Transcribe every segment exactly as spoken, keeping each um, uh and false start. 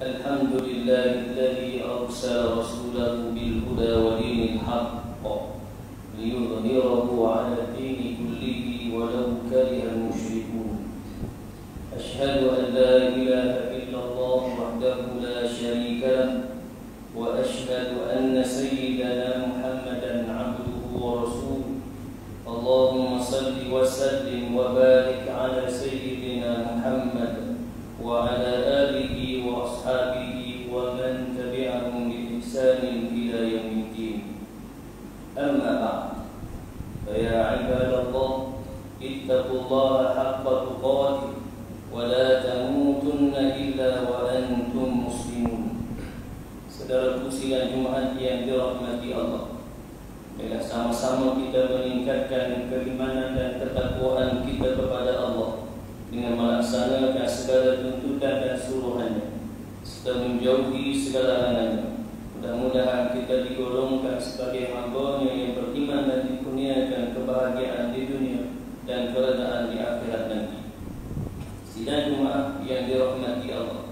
الحمد لله الذي أرسل رسوله بالهدى ودين الحق ليظهره على الدين كله ولو كره المشركون. أشهد أن لا إله إلا الله وحده لا شريك له، وأشهد أن سيدنا محمدا عبده ورسوله. اللهم صل وسلم وبارك على سيدنا محمد وعلى آله وأصحابه ومن تبعهم بإحسان إلى يوم الدين. أما بعد، فيا عباد الله، اتقوا الله حق تقاته ولا تموتن إلا وأنتم مسلمون. Saudaraku sidang Jumaat yang dirahmati Allah, bila sama-sama kita meningkatkan keimanan dan ketakwaan kita kepada Allah dengan melaksanakan segala tuntutan dan suruhannya serta menjauhi segala larangannya. Mudah-mudahan kita digolongkan sebagai hamba-Nya yang beriman dan dikurniakan kebahagiaan di dunia dan keredaan di akhirat nanti. Sidang Jumaat yang dirahmati Allah,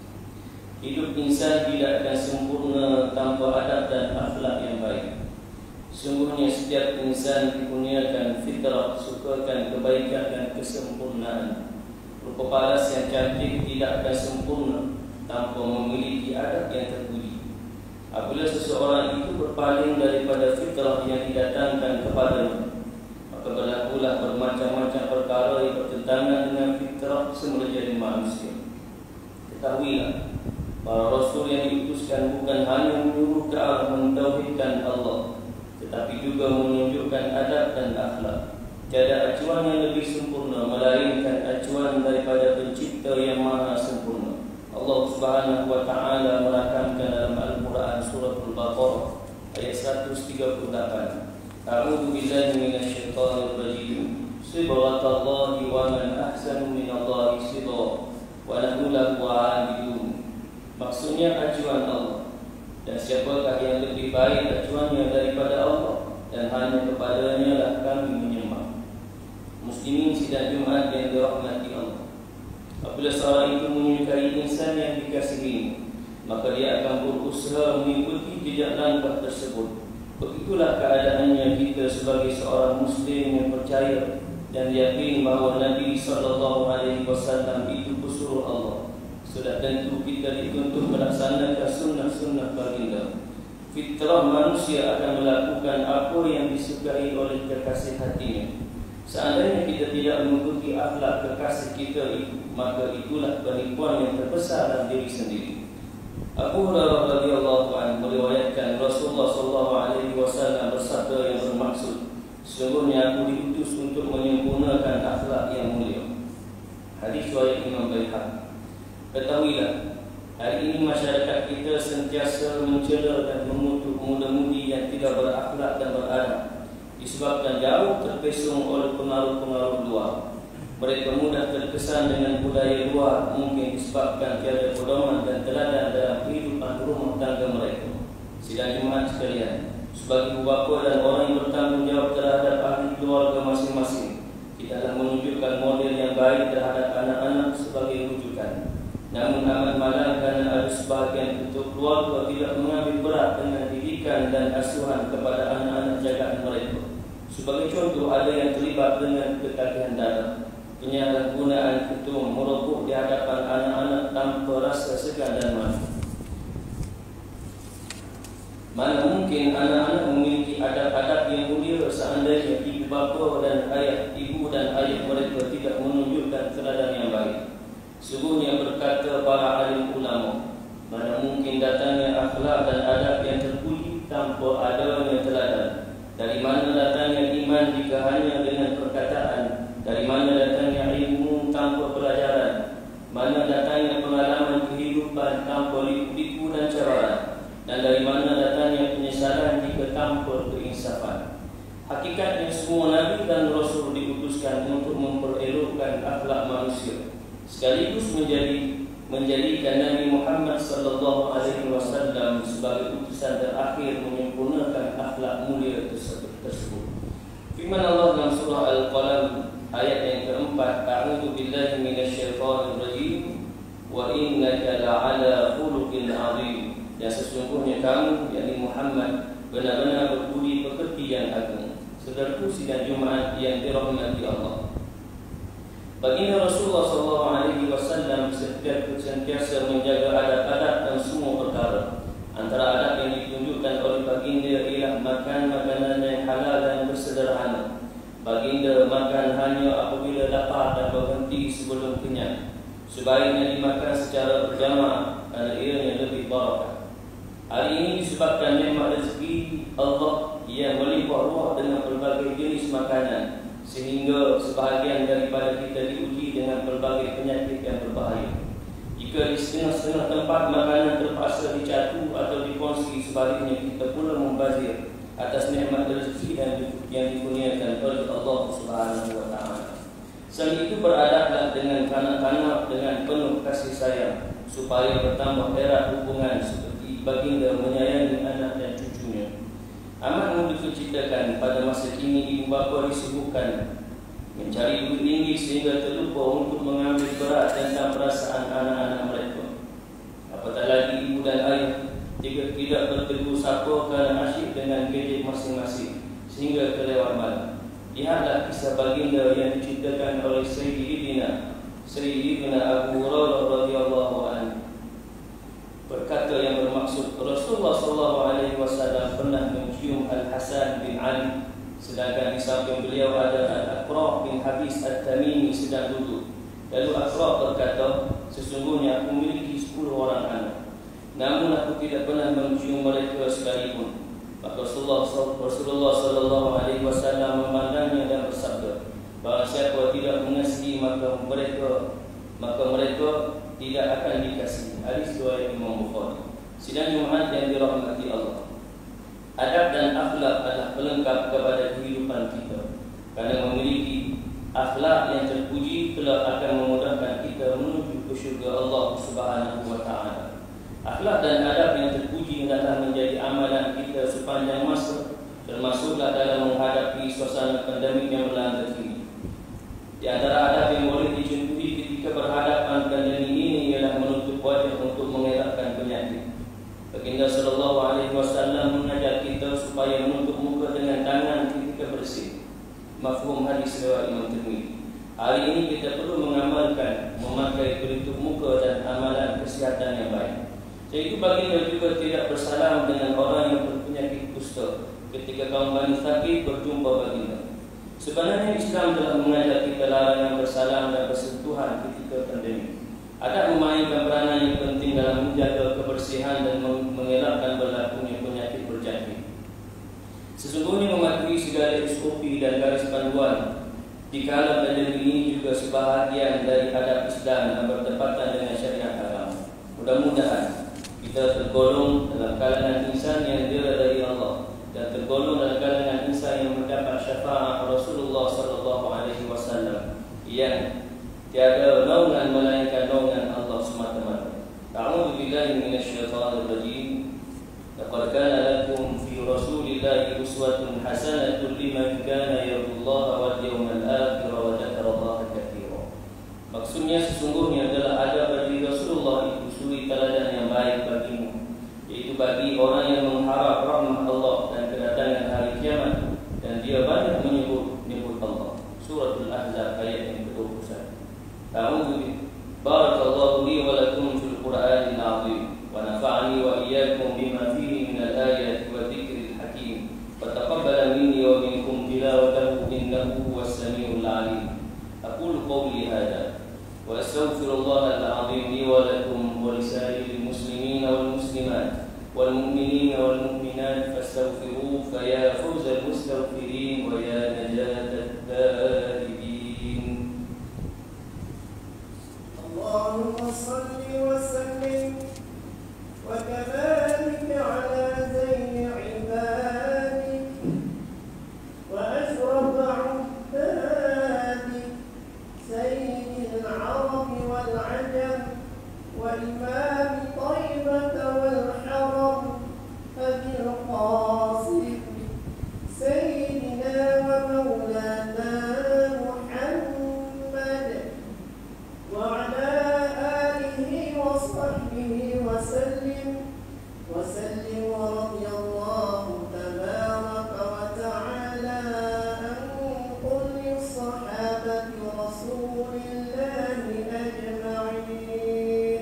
hidup insan tidak akan sempurna tanpa adab dan akhlak yang baik. Sungguhnya setiap insan dikurniakan fitrah, sukakan kebaikan dan kesempurnaan. Rupa paras yang cantik tidak akan sempurna tanpa memiliki adab yang terpuji. Apabila seseorang itu berpaling daripada fitrah yang didatangkan kepadanya, maka berlakulah bermacam-macam perkara yang bertentangan dengan fitrah semula jadi manusia. Ketahuilah, para rasul yang diutuskan bukan hanya menyuruh ke arah mentauhidkan Allah, tetapi juga menunjukkan adab dan akhlak. Tiada acuan yang lebih sempurna melainkan acuan daripada Pencipta yang Maha Sempurna. Allah Subhanahu wa taala merakamkan dalam Al-Quran surah Al-Baqarah ayat seratus tiga puluh lapan. A'udzu billahi minasyaitonir rajim. Subhanallahi wa man ahsanu minallahi sidra wa nahnu lahu 'abidun. Maksudnya acuan Allah, dan siapakah yang lebih baik acuannya daripada Allah, dan hanya kepadanya lah kami menyembah. Muslimin sidang Jumaat yang dirahmati Allah, apabila seorang itu menyukai insan yang dikasihi, maka dia akan berusaha mengikuti jejak langkah tersebut. Begitulah keadaannya kita sebagai seorang Muslim yang percaya dan yakin bahawa Nabi sallallahu alaihi wasallam itu pesuruh Allah. Sudah tentu kita dituntut melaksanakan sunnah-sunnah baginda. Fitrah manusia akan melakukan apa yang disukai oleh kekasih hatinya. Seandainya kita tidak mengikuti akhlak kekasih kita itu, maka itulah penipuan yang terbesar dalam diri sendiri. Abu Hurairah radhiyallahu anhu meriwayatkan Rasulullah sallallahu alaihi wasallam bersabda yang bermaksud, sesungguhnya aku diutus untuk menyempurnakan akhlak yang mulia. Hadis riwayat Imam Baihaqi. Ketahuilah, hari ini masyarakat kita sentiasa mencela dan mengutuk muda-mudi yang tidak berakhlak dan beradab, disebabkan jauh terpesong oleh pengaruh-pengaruh luar. Mereka mudah terkesan dengan budaya luar, mungkin disebabkan tiada pedoman dan teladan dalam kehidupan rumah tangga mereka. Sidang Jumaat sekalian, sebagai bapa dan orang yang bertanggungjawab terhadap ahli keluarga masing-masing, kita telah menunjukkan model yang baik terhadap anak-anak sebagai rujukan. Namun amat malang kerana ada sebahagian bentuk keluarga tidak mengambil berat dengan didikan dan asuhan kepada anak-anak jagaan mereka. Sebagai contoh, ada yang terlibat dengan ketagihan darah, penyalahgunaan ketum, merokok di hadapan anak-anak tanpa rasa segan dan malu. Mana mungkin anak-anak memiliki adab-adab yang mulia seandainya ibu bapa dan ayah ibu dan ayah mereka tidak menunjukkan teladan yang baik. Sungguhnya berkata para alim ulama, mana mungkin datangnya akhlak dan adab yang terpuji tanpa adanya teladan? Dari mana datangnya iman jika hanya dengan perkataan? Dari mana datangnya ilmu tanpa pelajaran? Mana datangnya pengalaman kehidupan tanpa liku-liku dan cabaran? Dan dari mana datangnya penyesalan jika tanpa keinsafan? Hakikatnya semua Nabi dan Rasul diutuskan untuk memperelokkan akhlak manusia, sekaligus menjadi menjadikan Nabi Muhammad sallallahu alaihi wasallam sebagai utusan terakhir menyempurnakan akhlak mulia tersebut. Firman Allah dalam surah Al-Qalam ayat yang keempat, A'udzu billahi minasyaitonir rajim, wa innaka la'ala khuluqin 'azim. Dan sesungguhnya kamu, yakni Muhammad, benar-benar berbudi pekerti yang agung. Saudaraku sidang Jumaat yang dirahmati Allah, baginda Rasulullah sallallahu alaihi wasallam sentiasa menjaga adab-adab dan semua perkara. Antara adab yang ditunjukkan oleh baginda ialah makan makanan yang halal dan bersederhana. Baginda makan hanya apabila lapar dan berhenti sebelum kenyang. Sebaiknya dimakan secara berjamaah kerana ianya lebih barakah. Hari ini disebabkan nikmat rezeki Allah yang melimpah ruah dengan berbagai jenis makanan, sehingga sebahagian daripada kita diuji dengan berbagai penyakit yang berbahaya. Jika di setengah-setengah tempat makanan terpaksa dicatu atau dikongsi, sebaliknya kita pula membazir atas nikmat rezeki dan yang dikurniakan oleh Allah Subhanahu wa taala. Selain itu, beradablah dengan kanak-kanak dengan penuh kasih sayang, supaya bertambah erat hubungan seperti baginda menyayangi anak dan cucunya. Amat mudah diceritakan pada masa kini ibu bapa disibukkan mencari duit tinggi sehingga terlupa untuk mengambil berat tentang perasaan anak-anak mereka. Apatah lagi ibu dan ayah jika tidak bertegur sapa kerana asyik dengan gadget masing-masing sehingga kelewat malam. Lihatlah kisah baginda yang diceritakan oleh Sayyidina Sayyidina Abu Hurairah radhiyallahu anhu. Berkata yang bermaksud, Rasulullah sallallahu alaihi wasallam pernah mencium Al-Hasan bin Ali, sedangkan di samping beliau ada Al-Aqra' bin Habis At-Tamimi sedang duduk. Lalu Aqra' berkata, sesungguhnya aku memiliki sepuluh orang anak, namun aku tidak pernah mencium mereka sekalipun. Maka Rasulullah Rasulullah sallallahu alaihi wasallam memandangnya dan bersabda, bahawa siapa tidak mengasihi maka mereka maka mereka tidak akan dikasihi. Hadis riwayat Imam Bukhari. Sidang Jumaat yang dirahmati Allah, adab dan akhlak adalah pelengkap kepada kehidupan kita. Kerana memiliki akhlak yang terpuji telah akan memudahkan kita menuju ke syurga Allah Subhanahu wa taala. Akhlak dan adab yang terpuji hendaklah menjadi amalan kita sepanjang masa, termasuklah dalam menghadapi suasana pandemik yang melanda kini. Di antara adab yang boleh dicontohi ketika berhadapan pandemik ini ialah menutup wajah untuk mengelakkan penyakit. Baginda sallallahu alaihi wasallam mengajak kita supaya menutup muka dengan tangan ketika bersih. Mafhum hadis riwayat Imam Tirmizi. Hari ini kita perlu mengamalkan memakai pelitup muka dan amalan kesihatan yang baik. Iaitu baginda juga tidak bersalam dengan orang yang berpenyakit kusta ketika kaum Bani Thaqif berjumpa baginda. Sebenarnya Islam telah mengajar kita larangan bersalam dan bersentuhan ketika pandemik. Ada memainkan peranan yang penting dalam menjaga kebersihan dan mengelakkan berlakunya penyakit berjangkit. Sesungguhnya mematuhi segala S O P dan garis panduan di kala pandemik ini juga sebahagian dari adab Islam yang bertepatan dengan syariat agama. Mudah-mudahan kita tergolong dalam kalangan insan yang diridai Allah dan tergolong dalam kalangan insan yang mendapat syafaat Rasulullah sallallahu alaihi wasallam yang tiada naungan melainkan naungan Allah semata-mata. A'udzu billahi minasyaitonir rajim. Laqad kana lakum fi Rasulillahi uswatun hasanatun liman kana yarjullaha wal yawmal akhir wa dzakara Allaha katsiran. Maksudnya sesungguhnya adalah ada bagi Rasulullah itu suri teladan yang baik bagimu, yaitu bagi orang yang mengharap rahmat Allah dan kedatangan hari kiamat, dan dia banyak menyebut menyebut Allah. Suratul Ahzab ayat yang kedua puluh satu. A'udzu barakallahu li wa lakum fil Qur'anil 'azim wa nafa'ani wa iyyakum bima fihi min al-ayati wa dzikril hakim. Wa taqabbala minni wa minkum tilawatahu innahu huwas samiul 'alim. Aqulu qawli hadha wa astaghfirullahal 'azim li wa lakum wa lisa'iril muslimina wal muslimat wal mu'minina wal mu'minat fastaghfiruhu fa ya fawzal mustaghfirin wa ya najatat taibin. Allahumma salli wa sallim wa kabarik ala zaini ibadik wa ashraf ubadik sayyidil arab wal ajam wal imam taibah wal haram abil qasim sayyidil وسلم ورضي الله تبارك وتعالى عن كل الصحابة رسول الله أجمعين.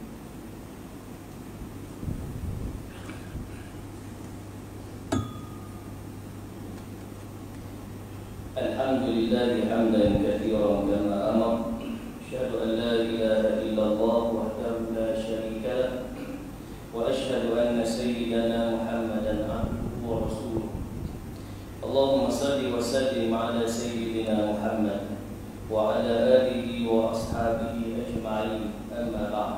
الحمد لله حمدا كثيرا كما أمر. أشهد أن لا إله إلا الله وحده لا شريك له، وأشهد أن سيدنا محمدا عبده ورسوله. اللهم صل وسلم على سيدنا محمد وعلى آله وأصحابه أجمعين. أما بعد،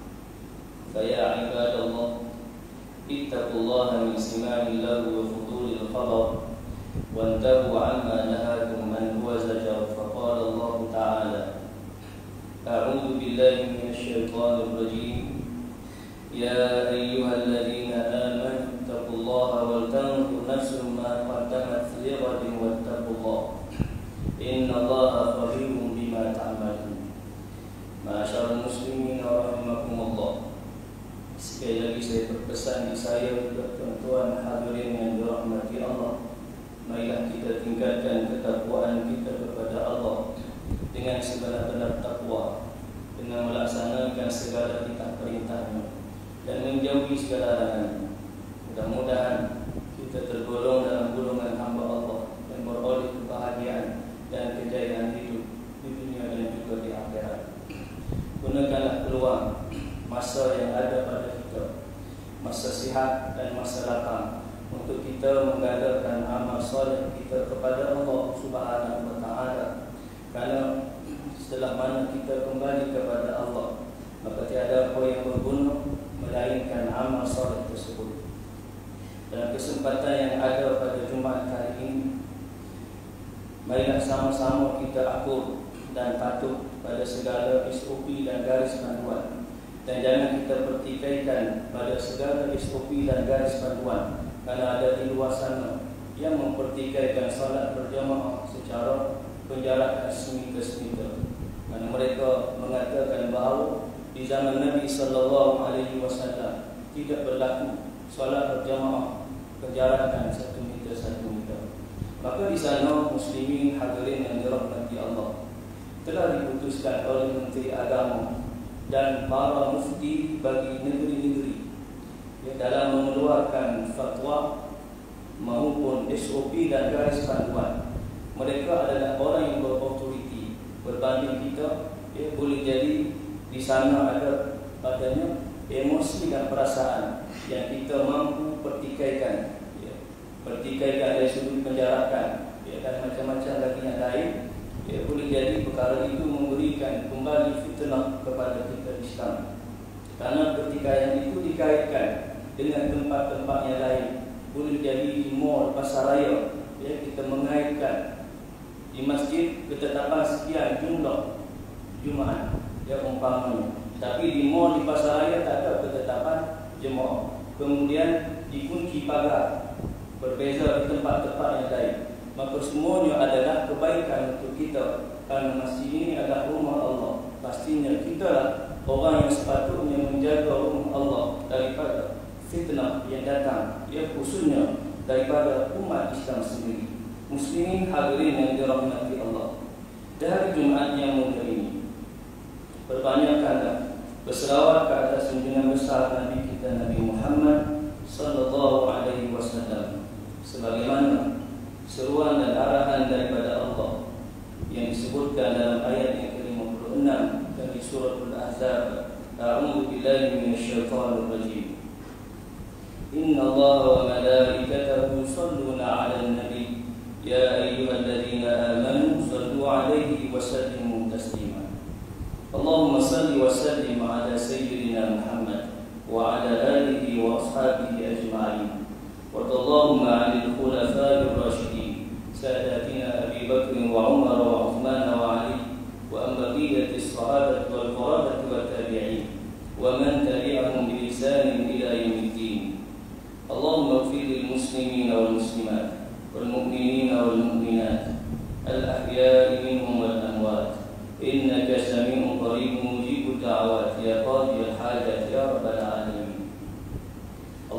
فيا عباد الله، اتقوا الله من سماع اللغو وفضول الخبر، وانتهوا عما نهاكم عنه وزجر. فقال الله تعالى: أعوذ بالله من الشيطان الرجيم. يا أيها الذين آمنوا اتقوا الله ولتنظر نفس ما قدمت لغد واتقوا الله إن الله خبير بما تعملون. Ma'asyiral muslimin rahimakumullah. Sekali lagi saya berpesan di saya kepada tuan-tuan hadirin yang dirahmati Allah, marilah kita tingkatkan ketakwaan kita kepada Allah dengan sebenar-benar takwa, dengan melaksanakan segala perintah-perintahnya dan menjauhi segala larangan. Mudah-mudahan kita tergolong dalam golongan hamba Allah yang beroleh kebahagiaan dan kejayaan hidup di dunia dan juga di akhirat. Gunakanlah peluang masa yang ada pada kita, masa sihat dan masa datang, untuk kita menggagalkan amal soleh kita kepada Allah Subhanahu wa Ta'ala. Kerana setelah mana kita kembali kepada Allah, maka tiada apa yang berguna melainkan amal soleh tersebut. Dalam kesempatan yang ada pada Jumaat kali ini, marilah sama-sama kita akur dan patuh pada segala S O P dan garis panduan, dan jangan kita pertikaikan pada segala S O P dan garis panduan, kerana ada di luar sana yang mempertikaikan salat berjamaah secara penjarakan semita-semita. Kerana mereka mengatakan bahawa di zaman Nabi sallallahu alaihi wasallam tidak berlaku salat berjamaah penjarakan satu meter satu meter. Maka di sana muslimin hadirin yang dirahmati Allah, telah diputuskan oleh Menteri Agama dan para mufti bagi negeri-negeri dalam mengeluarkan fatwa maupun S O P dan garis panduan. Mereka adalah orang yang berautoriti berbanding kita. Ya, boleh jadi di sana ada padanya emosi dan perasaan yang kita mampu pertikaikan, ya, pertikaikan dari sudut penjarakan, ya, dan macam-macam lagi yang lain. Ya, boleh jadi perkara itu memberikan kembali fitnah kepada kita Islam, karena pertikaian itu dikaitkan dengan tempat-tempat yang lain. Boleh jadi di mall, pasar raya, ya, kita mengaitkan di masjid ketetapan sekian jumlah Jumaat, ya, umpamanya, tapi di mall, di pasar raya tak ada ketetapan jemaah. Kemudian dikunci pagar, berbeza di tempat-tempat yang lain. Maka semuanya adalah kebaikan untuk kita, kerana masjid ini adalah rumah Allah. Pastinya kita lah orang yang sepatutnya menjaga rumah Allah daripada fitnah yang datang, ya, khususnya daripada umat Islam sendiri. Muslimin hadirin yang dirahmati Allah, dari Jumaat yang mulia ini, perbanyakkanlah berselawat ke atas junjungan besar Nabi kita Nabi Muhammad sallallahu alaihi wasallam, sebagaimana seruan dan arahan daripada Allah yang disebutkan dalam ayat yang ke lima puluh enam dari surah Al-Ahzab. A'udzu billahi minasyaitonir rajim. Inna Allaha wa malaikatahu yusholluna 'alan nabi ya ayyuhalladzina amanu shallu 'alaihi wa sallimu taslima. Allahumma shalli wa sallim 'ala sayyidina Muhammad wa 'ala alihi wa ashabihi ajma'in. وارض عن الخلفاء الراشدين ساداتنا أبي بكر وعمر وعثمان وعلي وأن بقية الصحابة والقرابة والتابعين ومن تبعهم بإحسان إلى يوم الدين. اللهم اغفر للمسلمين والمسلمات والمؤمنين والمؤمنات الأحياء منهم والأموات إنك سميع قريب مجيب الدعوات يا قاضي الحاجات يا رب العالمين.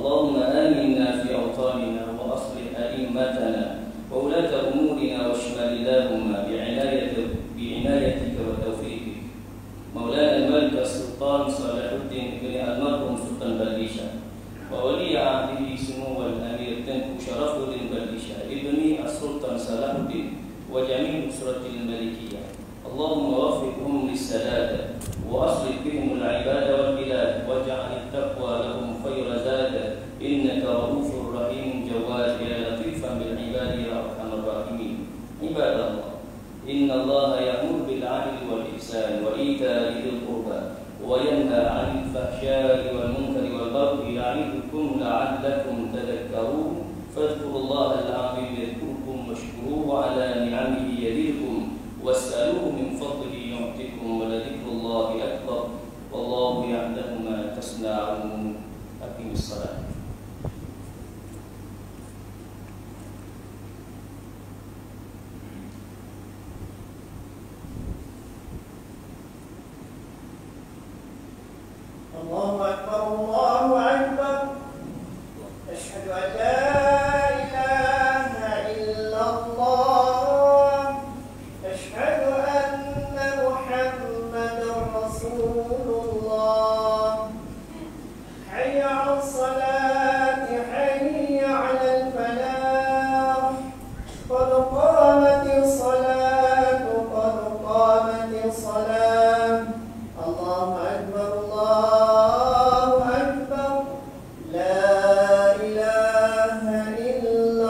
اللهم وفقهم للسداد وأصلح بهم العباد والبلاد واجعل التقوى لهم خير زاد إنك رؤوف رحيم جواد يا لطيفا بالعباد يا أرحم الراحمين. عباد الله، إن الله يأمر بالعدل والإحسان وإيتاء ذي القربى وينهى عن الفحشاء والمنكر والبغي يعظكم لعلكم تذكرون فاذكروا الله العظيم يذكركم واشكروه على نعمه يزدكم واسألوه من فضله يعطكم ولذكر الله أكبر والله يعلم ما تصنعون. أقم الصلاة. الله أكبر الله أكبر أشهد أن لا إله إلا الله أشهد أن محمدا رسول الله حي على الصلاة حي على الفلاح قد قامت الصلاة قد قامت الصلاة الله أكبر الله أكبر لا إله إلا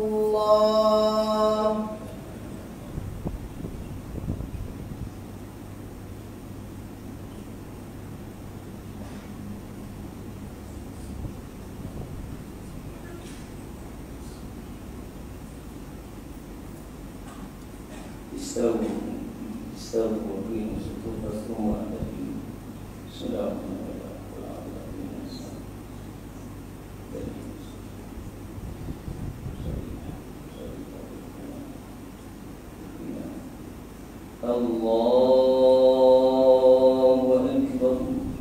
الله. استووا استووا وقيموا صفوفكم واعتدلوا سلام الله أكبر.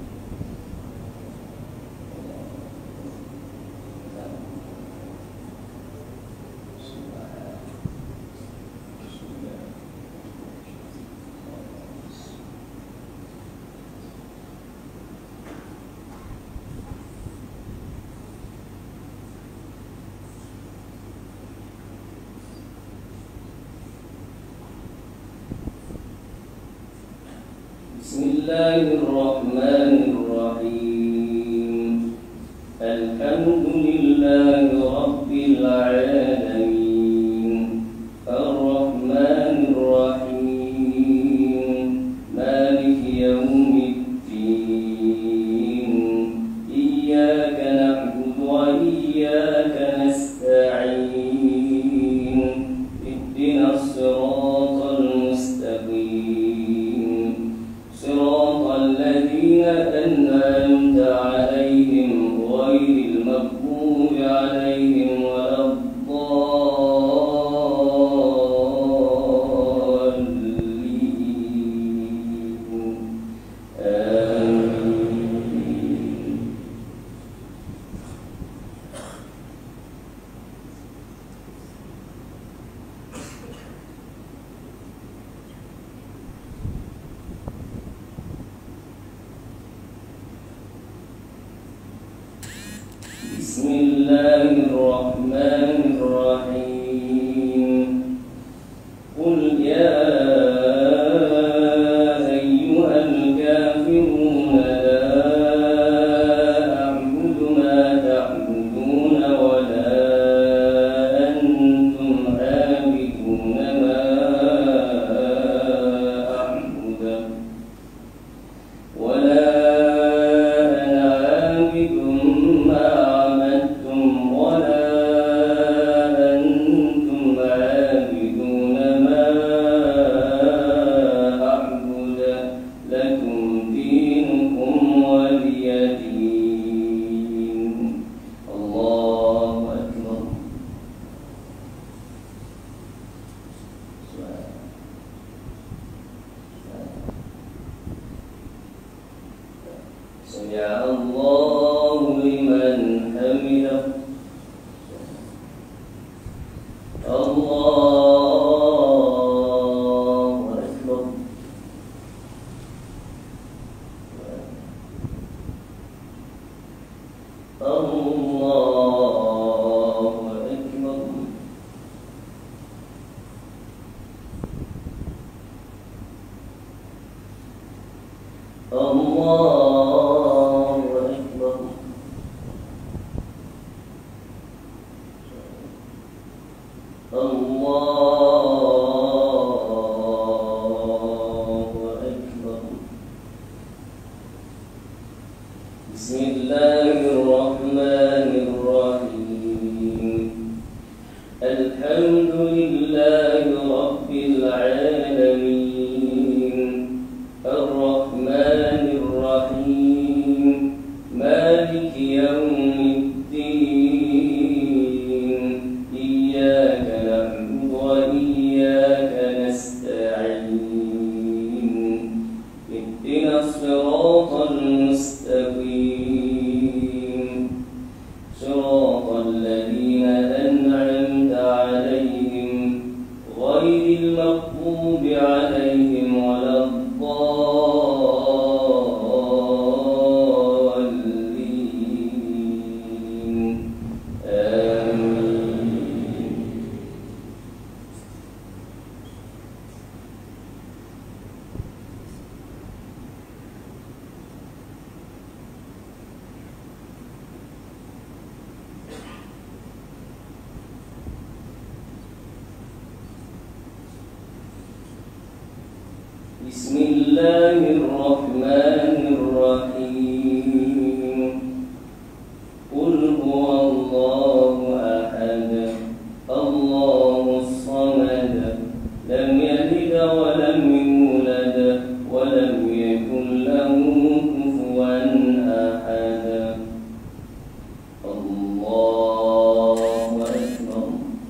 بسم الله الرحمن الرحيم الحمد لله رب العالمين الرحمن الرحيم مالك يوم الدين إياك نعبد وإياك نستعين اهدنا الصراط المستقيم صراط الذين أنعمت عليهم غير المغضوب عليهم ولا الضالين آمين. بسم الله الرحمن الرحيم قل يا أيها الكافرون لا أعبد ما تعبدون ولا أنتم عابدون ما أعبد ولا أنا عابد ما عبدتم ولا أنتم عابدون ما أعبد لكم دينكم ولي دين. الله أكبر. سمع الله لمن حمده. الله أكبر. الله أكبر. الله أكبر. الله أكبر. بسم الله الرحمن الرحيم. الحمد لله رب العالمين الرحمن الرحيم مالك يوم الدين إياك نعبد وإياك نستعين اهدنا الصراط المستقيم صراط الذين أنعمت عليهم غير المغضوب عليهم ولا الضالين آمين. بسم الله الرحمن الرحيم. قل هو الله أحد الله الصمد لم يلد ولم يولد ولم يكن له كفوا أحد. الله أكبر.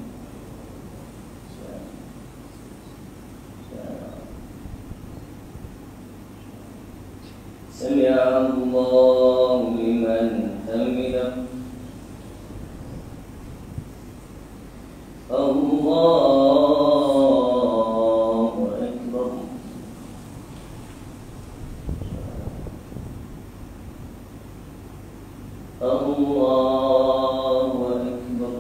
سمع الله لمن حمده. الله أكبر. الله أكبر.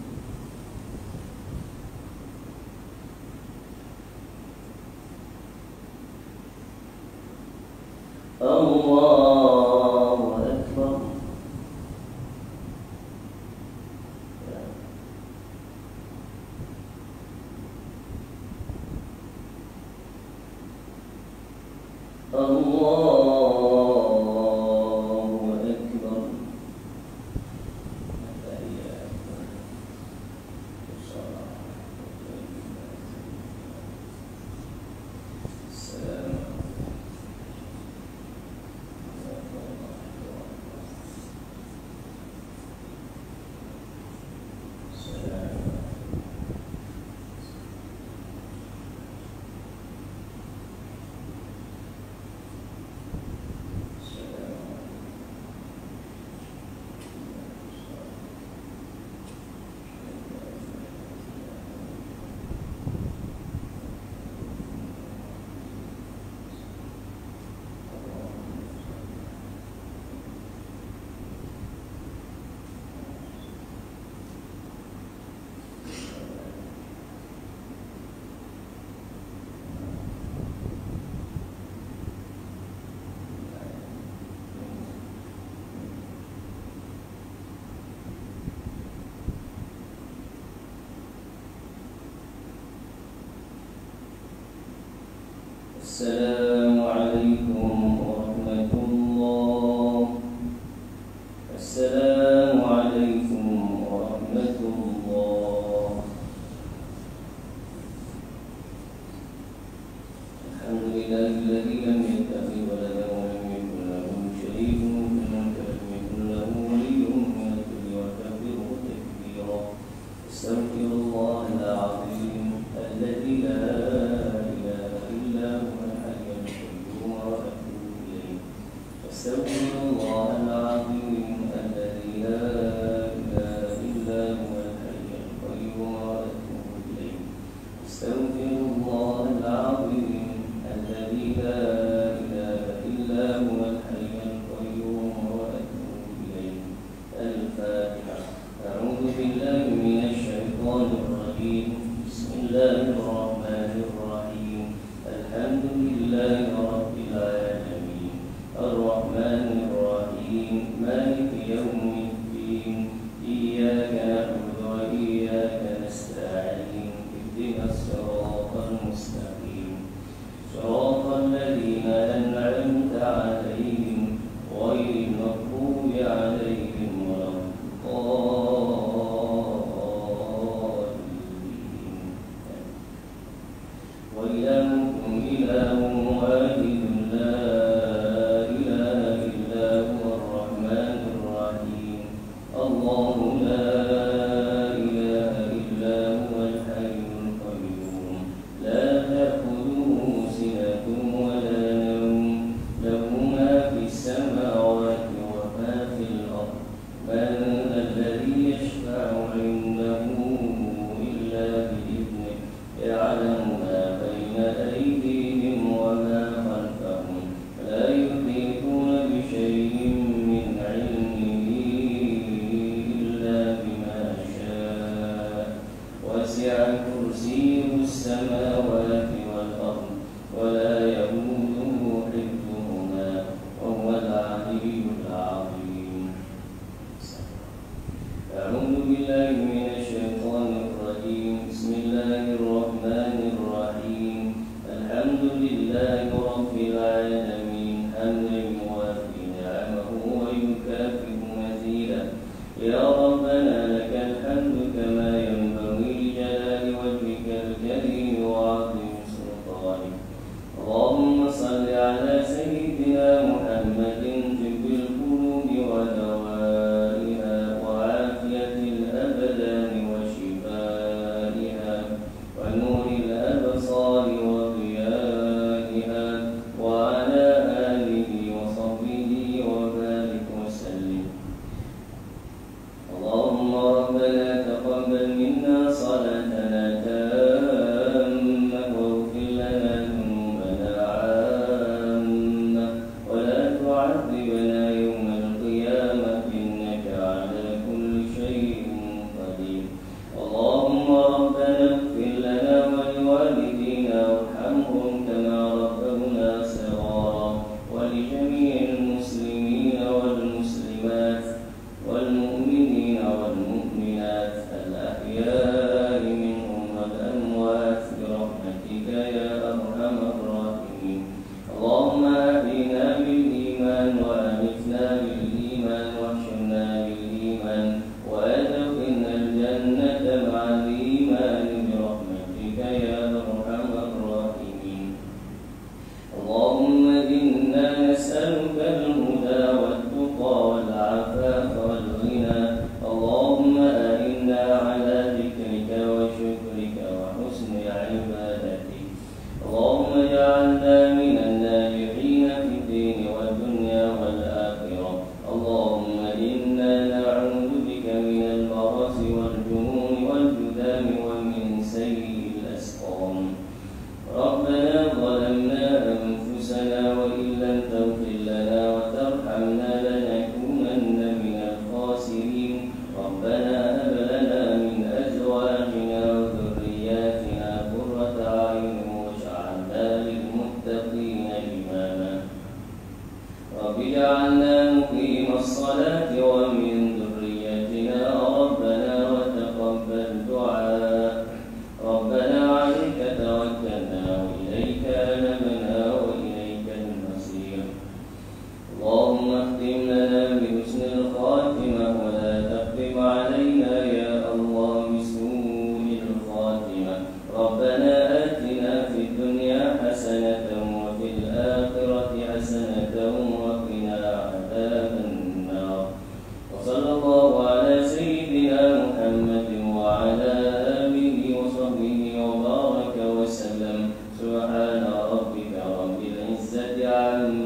الله أكبر. الله أكبر. السلام عليكم ورحمة الله. السلام عليكم ورحمة الله. الحمد لله الذي لم يتخذ ولدا ولم يكن له شريك في الملك ولم يكن له ولي من الذل وكبره تكبيرا. استغفر الله العظيم الذي لا إله إلا هو الحي القيوم وأتوب إليه. استغفر الله العظيم الذي لا إله إلا هو الحي القيوم وأتوب إليه. استغفر الله العظيم الذي لا إله إلا هو الحي القيوم وأتوب إليه. الفاتحة. أعوذ بالله من الشيطان الرجيم. بسم الله الرحمن الرحيم. الحمد لله رب العالمين على سيدنا محمد طب القلوب ودوائها وعافية الأبدان وشفائها ونور الأبصار وضيائها وعلى آله وصحبه وبارك وسلم. اللهم ربنا تقبل منا صلاتنا تامة واغفر لنا ذنوبنا عامة ولا تعذبنا يوم القيامة إنك على كل شيء قدير. اللهم ربنا اغفر لنا ولوالدينا وارحمهم كما ربونا صغارا ولجميع المسلمين والمسلمات والمؤمنين والمؤمنات الأحياء منهم والأموات برحمتك يا أرحم الراحمين. اللهم أحينا بالإيمان وأمتنا بالإيمان واحشرنا بالإيمان وأدخلنا الجنة مع الإيمان برحمتك يا أرحم الراحمين. اللهم إنا نسألك الهدى والتقى والعفاف والغنى. اللهم أعنا على ذكرك وشكرك وحسن عبادتك. اللهم اجعلنا من الناجحين في الدين والدنيا والآخرة. اللهم إنا نعوذ بك من البرص والجنون والجذام ومن سيء الأسقام. ربنا ظلمنا أنفسنا وإن لم تغفر لنا وترحمنا لنكونن من الخاسرين. ربنا هب لنا من أزواجنا وذرياتنا قرة أعين واجعلنا للمتقين إماما. رب اجعلنا مقيم الصلاة ومن ذريتنا ربنا وتقبل دعاء. ربنا عليك توكلنا وإليك أنبنا وإليك المصير. اللهم اختم لنا بحسن الخاتمة ولا تختم علينا يا الله بسوء الخاتمة. ربنا آتنا في الدنيا حسنة وفي الآخرة حسنة وقنا عذاب النار. وصلى الله على سيدنا محمد وعلى آله وصحبه وبارك وسلم. سبحان ربك رب العزة عما